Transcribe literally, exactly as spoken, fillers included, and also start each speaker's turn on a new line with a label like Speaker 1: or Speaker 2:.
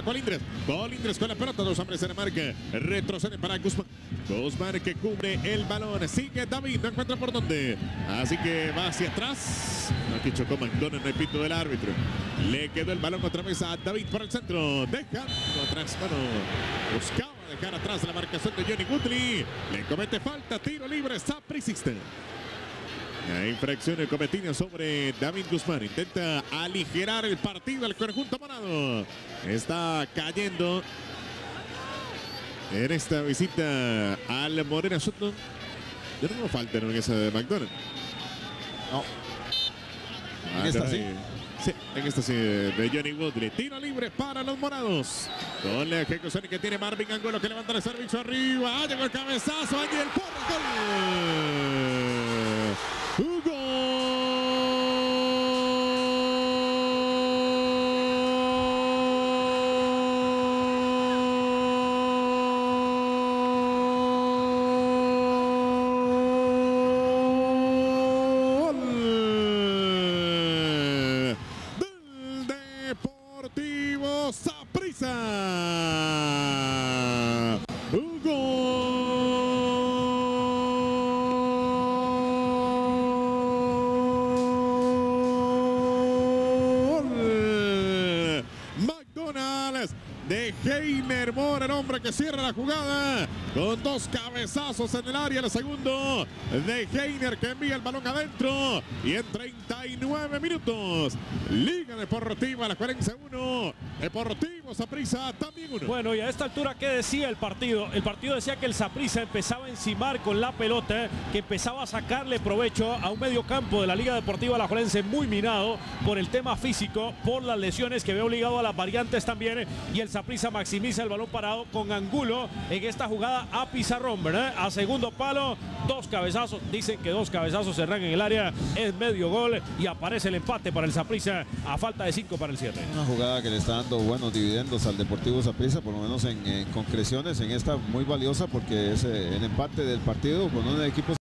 Speaker 1: Colindres. Colindres con la pelota, dos hombres en la marca. Retrocede para Guzmán. Guzmán que cubre el balón. Sigue David, no encuentra por dónde. Así que va hacia atrás. Aquí chocó McDonald en el pito del árbitro. Le quedó el balón otra vez a David por el centro. Dejando atrás, bueno, buscaba dejar atrás la marcación de Johnny Woodley. Le comete falta, tiro libre, Sapricista. La infracción cometida sobre David Guzmán. Intenta aligerar el partido al conjunto morado. Está cayendo en esta visita al Morena Sutton. Ya no falta en esa de McDonald.
Speaker 2: No.
Speaker 1: Ah,
Speaker 2: en esta sí.
Speaker 1: Sí, en esta sí de Johnny Woodley. Tiro libre para los morados. Con la ejecución que tiene Marvin Angulo, que levanta el servicio arriba. Llegó el cabezazo. Ángel Porras. ¡Gol! ¡Gol! Del Deportivo Saprissa. ¡Un gol! De Heiner Mora, el hombre que cierra la jugada con dos cabezazos en el área. El segundo de Heiner, que envía el balón adentro. Y en treinta y nueve minutos, Liga Deportiva La Juelense uno, Deportivo Saprissa también uno.
Speaker 3: Bueno, y a esta altura, ¿qué decía el partido? El partido decía que el Saprissa empezaba a encimar con la pelota, que empezaba a sacarle provecho a un medio campo de la Liga Deportiva La Juelense muy minado por el tema físico, por las lesiones que ve obligado a las variantes también. Y el Saprissa maximiza el balón parado con Angulo en esta jugada a pizarrón, ¿verdad? A segundo palo, dos cabezazos. Dicen que dos cabezazos cerran en el área, es medio gol y aparece el empate para el Saprissa a falta de cinco para el cierre.
Speaker 2: Una jugada que le está dando buenos dividendos al Deportivo Saprissa, por lo menos en, en concreciones, en esta muy valiosa, porque es eh, el empate del partido con un equipo